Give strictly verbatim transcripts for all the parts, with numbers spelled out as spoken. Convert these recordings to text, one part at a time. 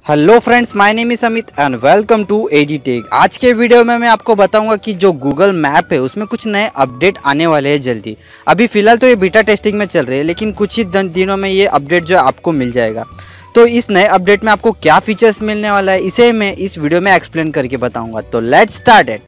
Hello friends, my name is Amit and welcome to ADTech. आज के video में मैं आपको बताऊंगा कि जो गूगल मैप है उसमें कुछ नए अपडेट आने वाले हैं जल्दी। अभी फ़िलहाल तो ये बीटा टेस्टिंग में चल रही है, लेकिन कुछ ही दिनों में ये अपडेट जो है आपको मिल जाएगा। तो इस नए अपडेट में आपको क्या फीचर्स मिलने वाला है, इसे मैं इस वीडियो में एक्सप्लेन करके बताऊँगा। तो लेट्स स्टार्ट इट।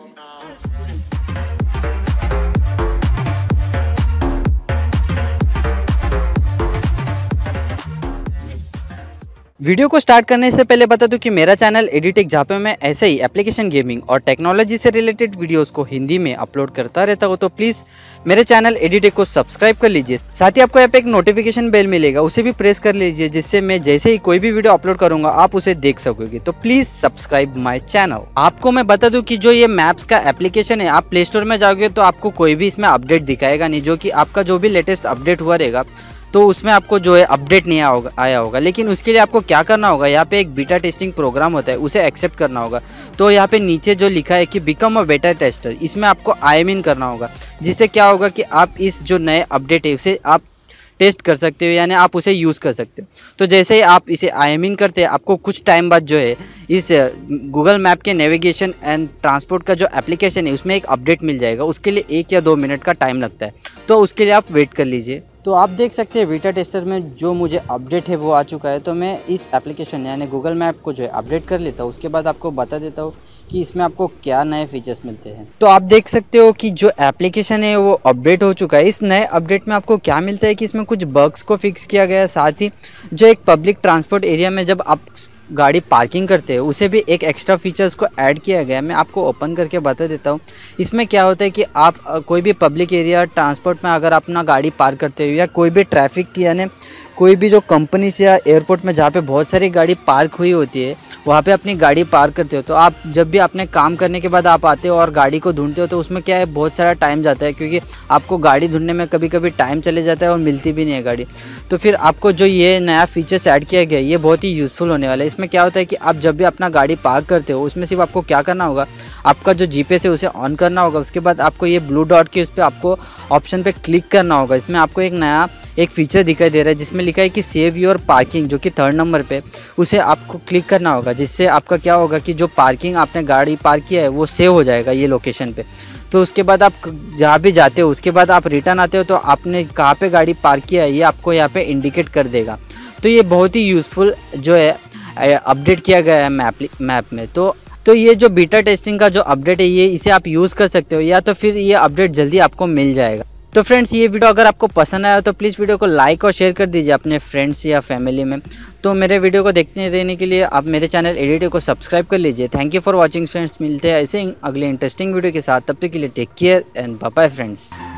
वीडियो को स्टार्ट करने से पहले बता दूं कि मेरा चैनल एडीटेक, जहाँ पे मैं ऐसे ही एप्लीकेशन, गेमिंग और टेक्नोलॉजी से रिलेटेड वीडियोस को हिंदी में अपलोड करता रहता हूँ। तो प्लीज़ मेरे चैनल एडीटेक को सब्सक्राइब कर लीजिए। साथ ही आपको यहाँ पे एक नोटिफिकेशन बेल मिलेगा, उसे भी प्रेस कर लीजिए, जिससे मैं जैसे ही कोई भी वीडियो अपलोड करूँगा आप उसे देख सकोगे। तो प्लीज़ सब्सक्राइब माई चैनल। आपको मैं बता दूँ कि जो ये मैप्स का एप्लीकेशन है, आप प्ले स्टोर में जाओगे तो आपको कोई भी इसमें अपडेट दिखाएगा नहीं, जो कि आपका जो भी लेटेस्ट अपडेट हुआ रहेगा तो उसमें आपको जो है अपडेट नहीं आया होगा आया होगा लेकिन उसके लिए आपको क्या करना होगा, यहाँ पे एक बीटा टेस्टिंग प्रोग्राम होता है, उसे एक्सेप्ट करना होगा। तो यहाँ पे नीचे जो लिखा है कि बिकम अ बेटा टेस्टर, इसमें आपको आई एम इन करना होगा, जिससे क्या होगा कि आप इस जो नए अपडेट है उसे आप टेस्ट कर सकते हो, यानी आप उसे यूज़ कर सकते हो। तो जैसे ही आप इसे आई एम इन करते हैं, आपको कुछ टाइम बाद जो है इस गूगल मैप के नेविगेशन एंड ट्रांसपोर्ट का जो एप्लीकेशन है उसमें एक अपडेट मिल जाएगा। उसके लिए एक या दो मिनट का टाइम लगता है, तो उसके लिए आप वेट कर लीजिए। तो आप देख सकते हैं बीटा टेस्टर में जो मुझे अपडेट है वो आ चुका है। तो मैं इस एप्लीकेशन यानी गूगल मैप को जो है अपडेट कर लेता हूँ। उसके बाद आपको बता देता हूँ कि इसमें आपको क्या नए फीचर्स मिलते हैं। तो आप देख सकते हो कि जो एप्लीकेशन है वो अपडेट हो चुका है। इस नए अपडेट में आपको क्या मिलता है कि इसमें कुछ बग्स को फिक्स किया गया है। साथ ही जो एक पब्लिक ट्रांसपोर्ट एरिया में जब आप गाड़ी पार्किंग करते हैं उसे भी एक एक्स्ट्रा फीचर्स को ऐड किया गया है। मैं आपको ओपन करके बता देता हूँ। इसमें क्या होता है कि आप कोई भी पब्लिक एरिया ट्रांसपोर्ट में अगर अपना गाड़ी पार्क करते हो या कोई भी ट्रैफिक की यानी कोई भी जो कंपनी से या एयरपोर्ट में जहाँ पे बहुत सारी गाड़ी पार्क हुई होती है वहाँ पे अपनी गाड़ी पार्क करते हो, तो आप जब भी अपने काम करने के बाद आप आते हो और गाड़ी को ढूंढते हो तो उसमें क्या है, बहुत सारा टाइम जाता है, क्योंकि आपको गाड़ी ढूंढने में कभी कभी टाइम चले जाता है और मिलती भी नहीं है गाड़ी। तो फिर आपको जो ये नया फीचर्स ऐड किया गया है ये बहुत ही यूज़फुल होने वाला है। इसमें क्या होता है कि आप जब भी अपना गाड़ी पार्क करते हो उसमें सिर्फ आपको क्या करना होगा, आपका जो जीपीएस है उसे ऑन करना होगा। उसके बाद आपको ये ब्लू डॉट के उस पर आपको ऑप्शन पे क्लिक करना होगा। इसमें आपको एक नया एक फीचर दिखाई दे रहा है जिसमें लिखा है कि सेव योर पार्किंग, जो कि थर्ड नंबर पे, उसे आपको क्लिक करना होगा, जिससे आपका क्या होगा कि जो पार्किंग आपने गाड़ी पार्क किया है वो सेव हो जाएगा ये लोकेशन पे। तो उसके बाद आप जहाँ भी जाते हो उसके बाद आप रिटर्न आते हो तो आपने कहाँ पे गाड़ी पार्क किया है ये आपको यहाँ पे इंडिकेट कर देगा। तो ये बहुत ही यूज़फुल जो है अपडेट किया गया है मैप मैप में। तो तो ये जो बीटा टेस्टिंग का जो अपडेट है ये इसे आप यूज़ कर सकते हो, या तो फिर ये अपडेट जल्दी आपको मिल जाएगा। तो फ्रेंड्स, ये वीडियो अगर आपको पसंद आया तो प्लीज़ वीडियो को लाइक और शेयर कर दीजिए अपने फ्रेंड्स या फैमिली में। तो मेरे वीडियो को देखते रहने के लिए आप मेरे चैनल एडीटेक को सब्सक्राइब कर लीजिए। Thank you for watching friends. मिलते हैं ऐसे अगले इंटरेस्टिंग वीडियो के साथ, तब तक के लिए take care and bye bye friends.